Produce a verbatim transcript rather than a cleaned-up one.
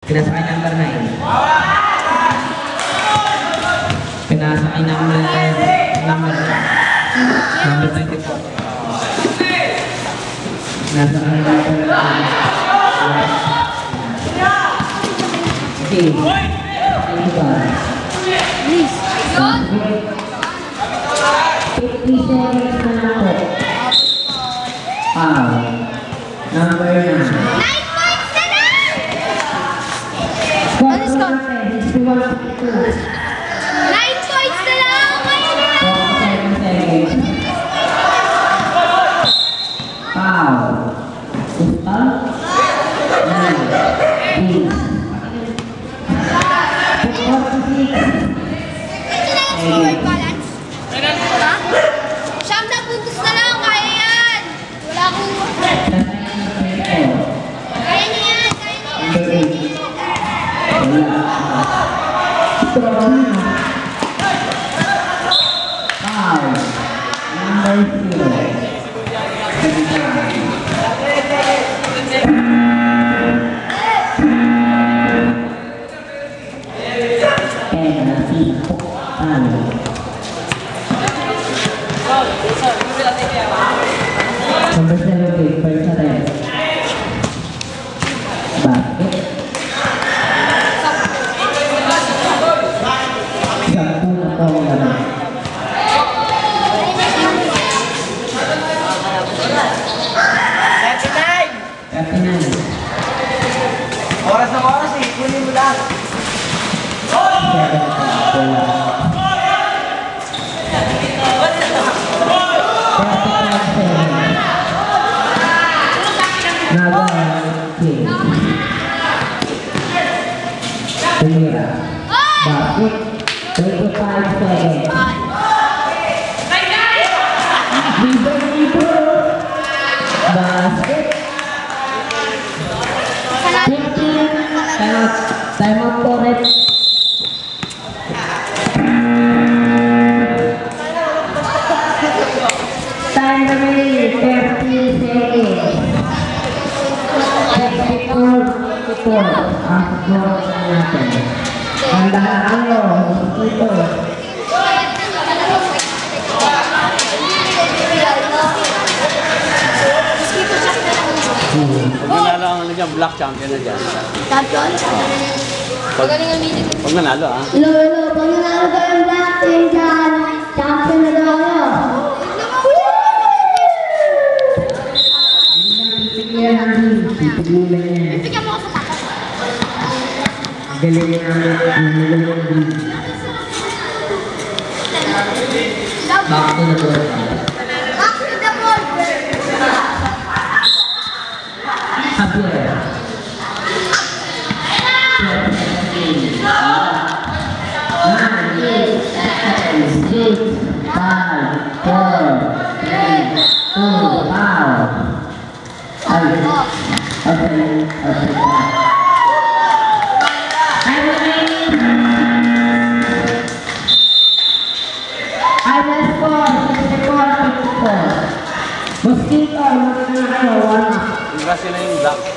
Pinasakay number nine. Pinasakay number number number twenty-four. Pinasakay number nine. Okay. Please. fifty seconds na lang po. Ah. Number nine. Nine points na lang! Score Ano score? sixty-one fifty-two. Nine points na lang! Kaya na lang! forty-seven seconds. Foul. Gusto? Nine. Eight. forty-six. Score balance. Ha? Siyam na puntos na lang! Kaya yan! Wala akong... Kaya niya yan! Kaya niya yan! Five. Number zero. Ten. Five. Number seventeen, first attempt. Basket. Sampu na po ang laman. thirty-nine. Oras ng oras eh, kunin mo lang. Tumira. Basket. twenty-five seconds. Libre dito. Basket. fifteen. Time out. Time out po rin. Time remaining. thirty seconds. sixty-four fifty-four. Ang score natin. Handaan kayo. Ito. Pag nanalo ang ano dyan, black champion na dyan. Champion? Pagaling ang meeting. Pag nanalo ah. Hello, hello. Pag nanalo kayo ang black team dyan, champion na daw kayo. Titigyan namin. Titigyan yan. Bigyan mo ako sa takas. Galing namin. Galing namin. Back to the board. Back to the board. Javier. Nine, eight, seven, six, five, four, three, two, foul. Okay. Okay. Okay. I'm remaining. I will score sixty-four fifty-four. Mosquito, magkano kayo? One up. Iba sila yung black.